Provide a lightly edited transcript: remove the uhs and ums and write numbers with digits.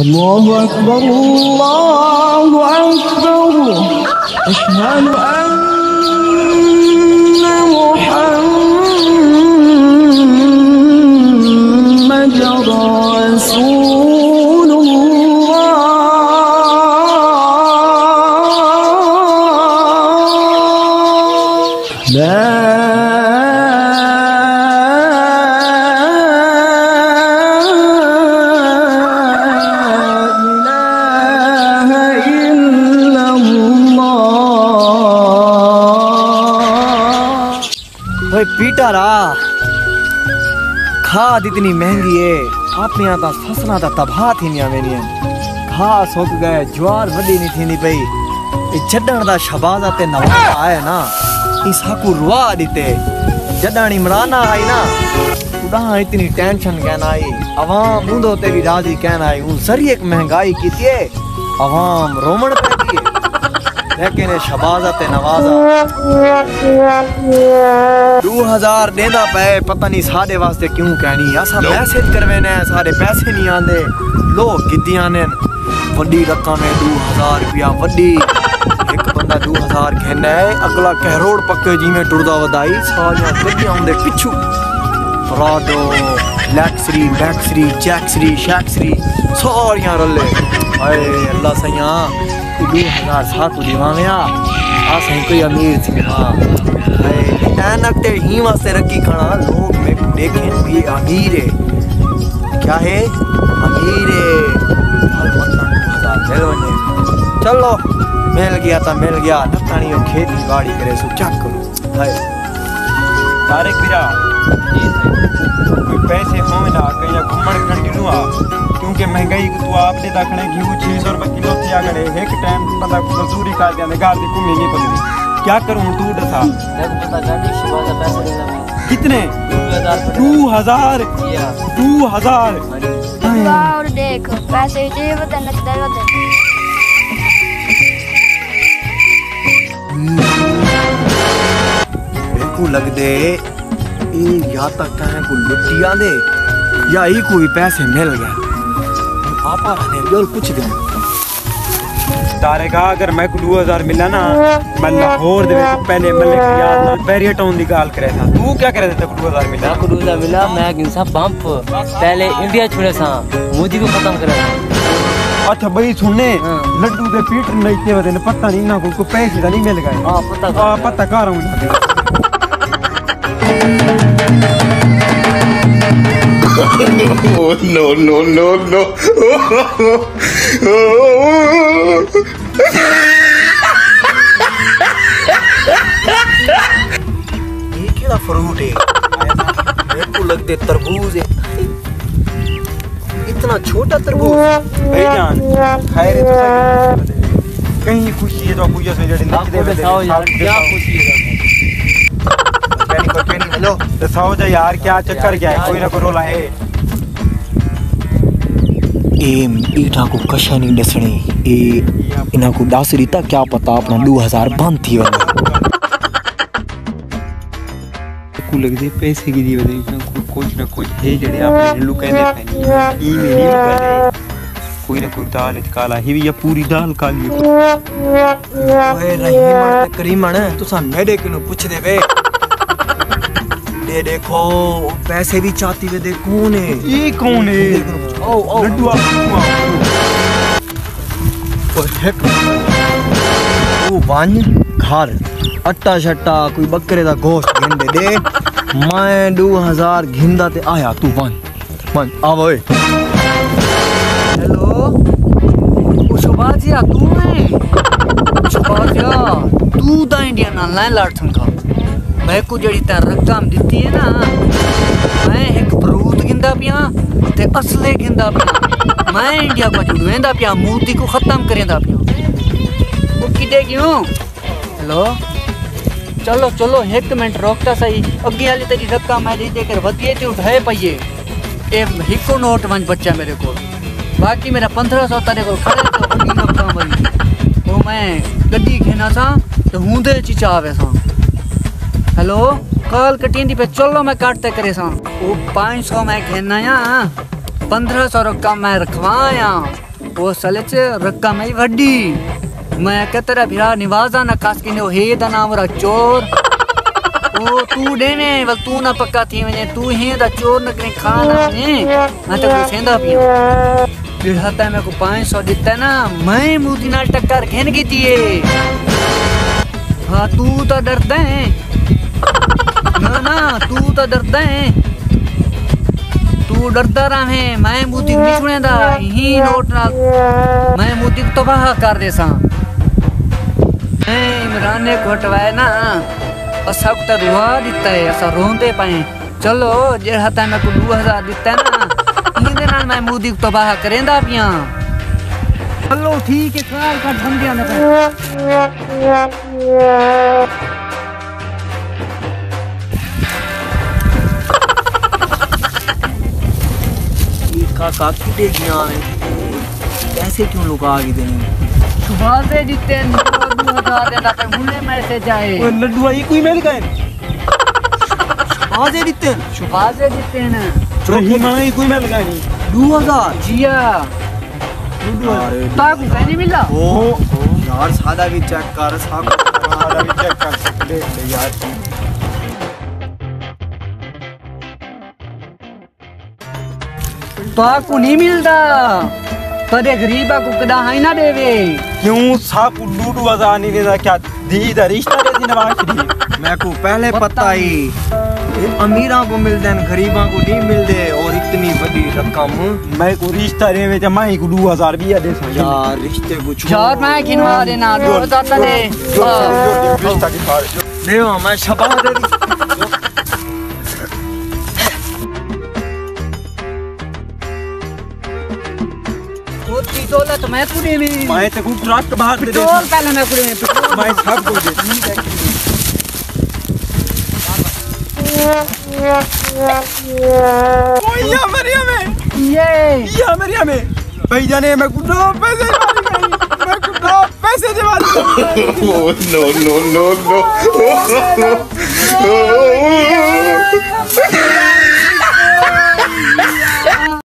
الله أكبر الله أكبر أشهد أن محمدا رسول الله لا पीटा रहा खाद इतनी महंगी है अपने यहाँ फसलों का तबाह थी घास सुक गए ज्वार वधी नहीं थी पई जडण का शबाज ते नवाज़ा आए ना इसको रुआ दीते जडण इमराना आई ना उड़ा इतनी टेंशन कहना आई अवाम ऊंदो ते भी राजी कहना आई हूँ सरी एक महंगाई की थी अवाम रोमन पे थी लेकिन शबाजा ते नवाजा 2000 देना पे पता नहीं साढ़े वास्ते क्यों कहनी असा मैसेज करवेने सारे पैसे नहीं आंदे लोग गिद्दियां ने वड्डी रकम है 2000 रुपया वड्डी एक बंदा 2000 कहना है अगला करोड़ पक्के जी में टुरदा वदाई सारियां गड्डियां उंदे पिछू प्राडो लैक्सरी मैक्सरी जैक्सरी शैक्सरी सारियां रले हाय अल्लाह सैया 2000 साथ दिवाया आ सही कोई अमीर थी हां ऐनक ते ही वास्ते रखी खड़ा लोग में देखें भी अमीर है क्या है अमीर है चलो मिल गया तो मिल गया नतानी खेती बाड़ी करे सो चक करो हाय तारिक बिरा कोई पैसे हो ना कहीं घूमण खण गिनु आ क्योंकि महंगाई को तू आप दे दखणे घी 600 रुपए किलो थिया करे एक टाइम पता मजदूरी कर देंदे घर दी घूमी नहीं पड़दी क्या करूं तू दसा देखो पता गाड़ी शिवाजा पैसे देना कितने 2000 और देख पैसे दे बदन नकदर बदन को लग दे या तक कहें को लुटिया दे या ही कोई पैसे मिल गए आपा रहने और कुछ दिन तारेगा अगर मैं को 2000 मिला ना मैं लाहौर दे पहले मले याद ना बैरियर टाउन दी गाल करे था तू क्या करे थे 2000 मिला को 2000 मिला मैं गिनसा पंप पहले इंडिया छोड़े सा मोदी को खत्म करे अच्छा भाई सुनने लड्डू दे पीट नहीं के वदे पता नहीं ना को पैसे नहीं मिल गए हां पता कर रहा हूं no no no no ये क्या फ्रूट है मेरे को लगते तरबूज है इतना छोटा तरबूज भाईजान खैर है तो कहीं खुशी है तो कुछ से जड़ी नच दे क्या खुशी है हेलो दसाओ जा यार क्या चक्कर क्या है कोई ना कोई रोला है एम ईटा को कशा नहीं दसणी ए इना को दासरी ता क्या पता अपना 2000 बंद थी वाला को लग दे पैसे की दी वदे कुछ ना कुछ है जड़े आपने लुक कहने थे ई मेरी पहले कोई ना कोई दाल काला ही या पूरी दाल काली ओए रहीमन करीमन तू सा मेरे को पूछ दे बे ये देखो पैसे भी चाहती वे दे कौन है ये कौन है ओ लड्डू ओ वन घर अट्टा शट्टा कोई बकरे दा गोश्त गिन दे मैं 2000 घिंदा ते आया तू वन आव ओए हेलो ओ शोभाजिया तू है शोभाजिया तू दा इंडिया ना लैंडलॉर्ड संखा मैं को जड़ी ता रकम दिती है ना मैं एक फ्रूट गिंदा पिया ते असले गिंदा पिया मैं इंडिया को जुड़वेंदा पिया मोदी को खत्म करेंदा पिया वो किडे क्यों हेलो चलो चलो एक मिनट रोकता सही अगे वाली तेरी रकम मैं दे कर वधिए ते उठाए पइए ए हिको नोट वन बच्चा मेरे को बाकी मेरा 1500 तेरे को खड़े तो बड़ी रकम भाई वो मैं गड्डी खेना सा तो हुंदे चिचा आवे सा हेलो कॉल कटिंदी पे चलो मैं काटते करे सा वो 500 मैं घेना या 1500 रकम मैं रखवाया वो सले च रकम है वड्डी मैं के तेरा भिरा निवाजा ना खास किने हे दा नाम रा चोर ओ तू देने वल तू ना पक्का थी वने तू हे दा चोर न कहीं खाना ने मैं तो सेंदा पियो बिढ़ाता मेरे को 500 दिता ना मैं मुदी नाल टक्कर घेन की थी हाँ तू तो डरदा है ना ना तू तो डरदा है तू डरदा रहे मैं मुदी नहीं सुनेदा ही नोट नाल मैं मुदी तो तबाह कर देसा मैं इमरान ने घटवाए ना असा को रुआ दिता है असा रोंदे पाए चलो जेड़ा ता मैं को 2000 दिता है ना इनदे नाल मैं मुदी को तबाह करेंदा पिया चलो ठीक है काल का धंधिया ना काका कितने दिया पैसे क्यों लुका के देने सुबह से जितने 2000 देना पे मुझे मैसेज आए ओए लड्डू आई कोई मेल गए आज दिते सुबह से जितने ना तो ही मां कोई मेल गए नहीं 2000 जिया ताकू कहने मिला ओ यार सादा भी चेक कर सादा भी चेक कर देख ले यार ताकू नहीं मिलता कदे गरीबा को कदा है ना देवे क्यों साकू 2000 नहीं देता क्या दी दा रिश्ता दे दी नवाज मैं को पहले पता ही अमीरा को मिलते हैं गरीबा को नहीं मिलते और इतनी बड़ी रकम मैं को रिश्ता रे में मैं को 2000 भी दे सा यार रिश्ते को यार मैं खिनवा देना 2000 दे रिश्ता की फाड़ देवा मैं शबा दे दी दौलत मैं पूरे में मैं ते को ट्रक बाहर दे पेट्रोल पहले मैं पूरे में मैं सब को दे ओ या मरियम या मरियम भाई जाने मैं को पैसे वाली गई मैं को पैसे दे वाली no.